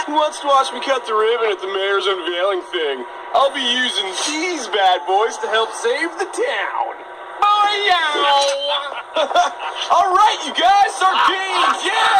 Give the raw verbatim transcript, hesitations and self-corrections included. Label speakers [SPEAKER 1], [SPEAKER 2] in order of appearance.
[SPEAKER 1] Who wants to watch me cut the ribbon at the mayor's unveiling thing? I'll be using these bad boys to help save the town. Bye-yow! All right, you guys, sardines, yeah!